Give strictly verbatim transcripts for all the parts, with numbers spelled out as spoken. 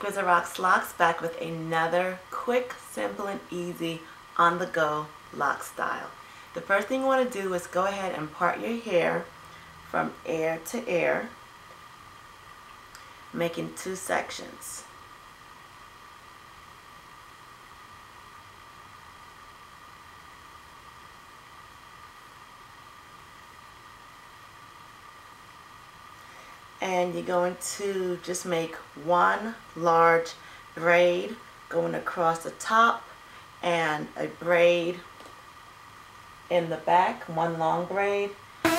Krizza Rocks Locks, back with another quick, simple, and easy on-the-go lock style. The first thing you want to do is go ahead and part your hair from ear to ear, making two sections. And you're going to just make one large braid going across the top and a braid in the back, one long braid.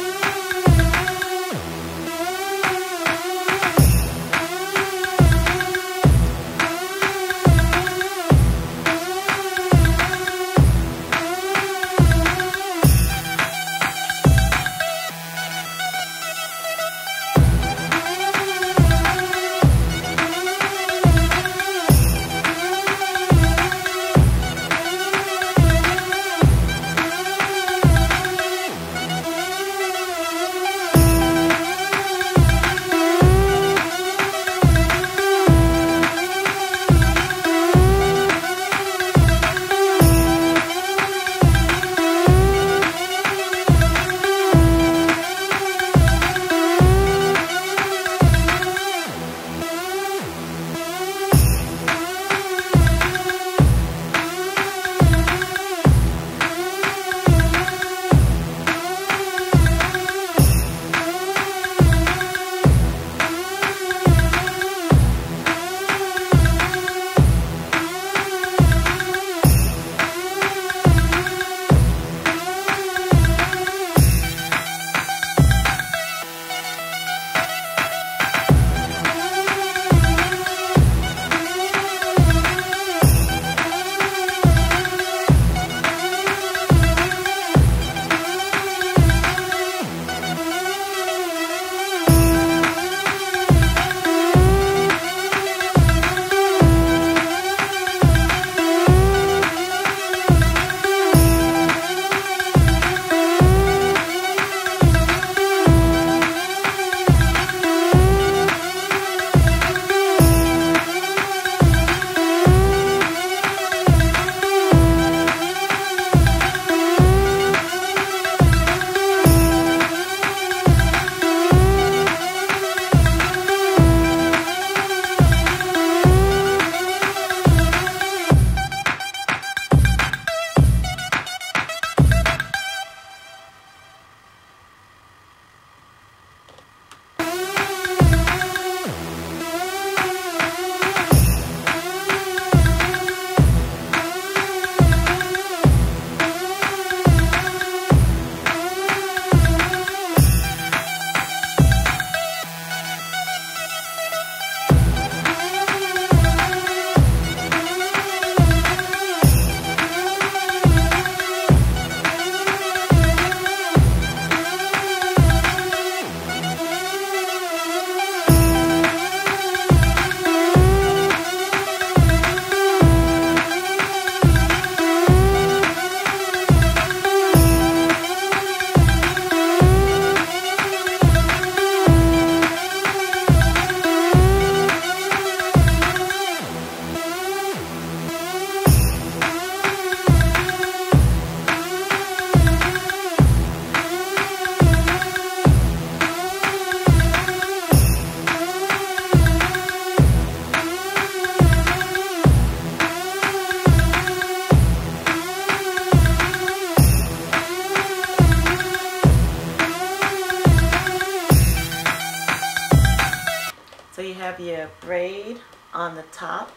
So you have your braid on the top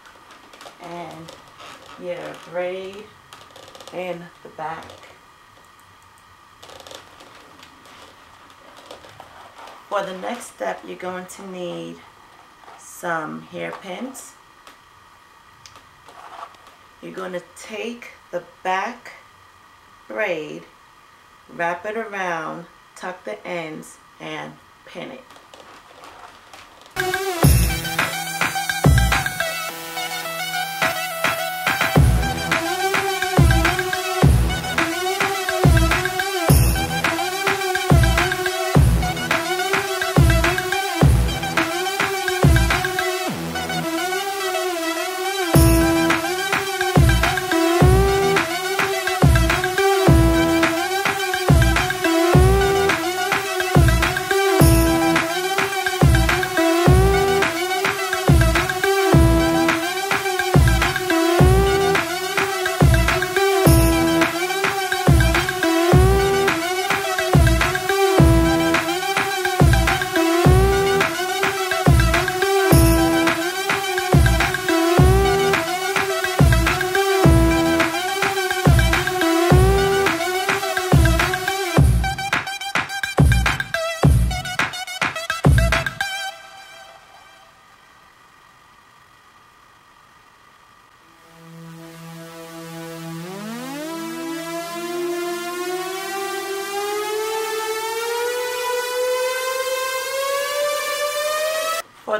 and your braid in the back. For the next step, you're going to need some hairpins. You're going to take the back braid, wrap it around, tuck the ends, and pin it.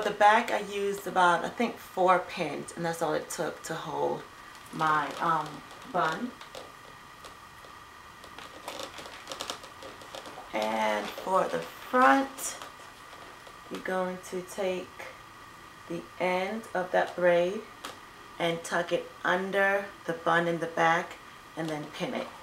the back, I used about, I think, four pins, and that's all it took to hold my um, bun. And for the front, you're going to take the end of that braid and tuck it under the bun in the back and then pin it.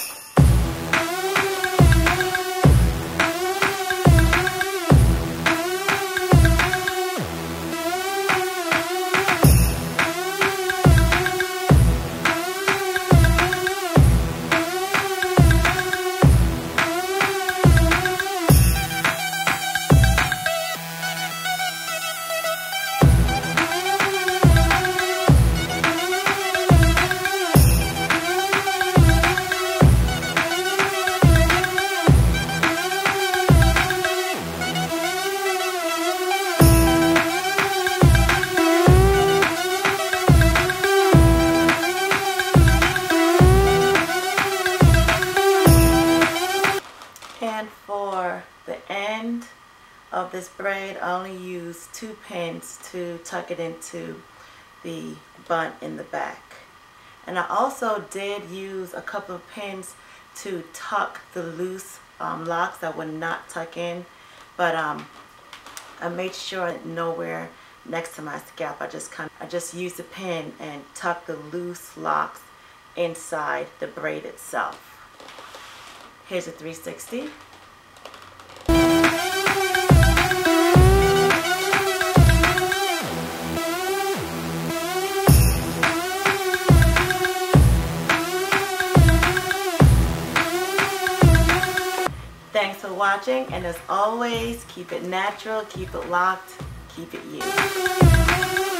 And for the end of this braid, I only use two pins to tuck it into the bun in the back. And I also did use a couple of pins to tuck the loose um, locks that would not tuck in, but um, I made sure nowhere next to my scalp. I just kind of, I just used a pin and tucked the loose locks inside the braid itself. Here's a three sixty. Thanks for watching, and as always, keep it natural, keep it locked, keep it you.